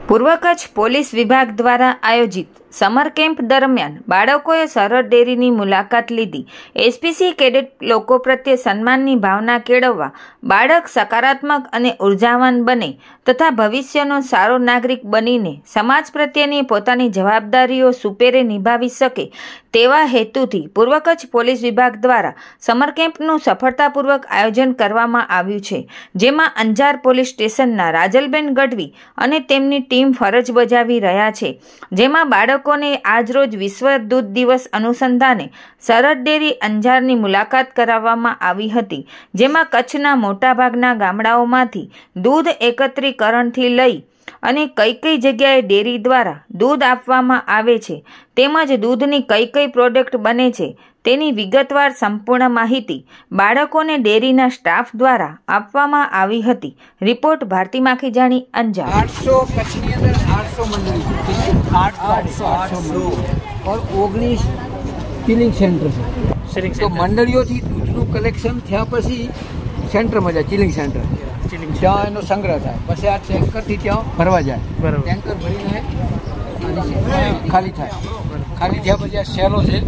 પૂર્વ કચ્છ પોલીસ વિભાગ દ્વારા આયોજિત સમર કેમ્પ દરમિયાન બાળકોએ સરહદ ડેરીની મુલાકાત લીધી। એસપીસી કેડેટ લોકો પ્રત્યે સન્માનની ભાવના કેળવવા, બાળક સકારાત્મક અને ઉર્જાવાન બને તથા ભવિષ્યનો સારો નાગરિક બનીને સમાજ પ્રત્યેની પોતાની જવાબદારીઓ સુપેરે નિભાવી શકે તેવા હેતુથી પૂર્વ કચ્છ પોલીસ વિભાગ દ્વારા સમર કેમ્પનું સફળતાપૂર્વક આયોજન કરવામાં આવ્યું છે, જેમાં અંજાર પોલીસ સ્ટેશનના રાજલબેન ગઢવી અને તેમની ટીમ ફરજ બજાવી રહ્યા છે, જેમાં બાળકોને આજરોજ વિશ્વ દૂધ દિવસ અનુસંધાને સરહદ ડેરી અંજારની મુલાકાત કરાવવામાં આવી હતી, જેમાં કચ્છના મોટાભાગના ગામડાઓમાંથી દૂધ એકત્રીકરણથી લઈ અને કઈ કઈ જગ્યાએ ડેરી દ્વારા દૂધ આપવામાં આવે છે તેમજ દૂધની કઈ કઈ પ્રોડક્ટ બને છે તેની વિગતવાર સંપૂર્ણ માહિતી બાળકોને ડેરીના સ્ટાફ દ્વારા આપવામાં આવી હતી। રિપોર્ટ ભારતી માખીજાણી, અંજાર। 800 કચ્છની અંદર 800 મંડળી 800 और 19 ચિલિંગ સેન્ટર છે। તો મંડળીઓથી દૂધનું કલેક્શન થયા પછી સેન્ટરમાં જાય, ચિલિંગ સેન્ટર, ત્યાં એનો સંગ્રહ થાય, પછી આ ટેન્કરથી ત્યાં ભરવા જાય, ટેન્કર ભરીને ખાલી થાય, ખાલી થયા પછી આ શેરો છે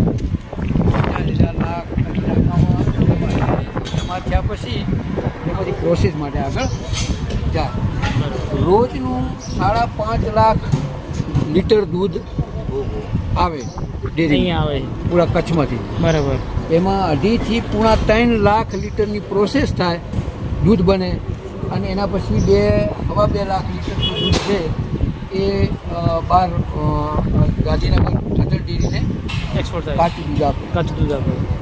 એમાં થયા પછી એ બધી પ્રોસેસ માટે આગળ જાય। રોજનું 5.5 લાખ લીટર દૂધ આવે ડેરી આવે પૂરા કચ્છમાંથી, બરાબર। એમાં 2.5 થી 3 લાખ લીટરની પ્રોસેસ થાય, દૂધ બને, અને એના પછી 2.5 લાખ લીટરનું દૂધ છે એ બહાર ગાંધીનગર અધર ડેરીને એક્સપોર્ટ થાય, કાચું દૂધ આપે।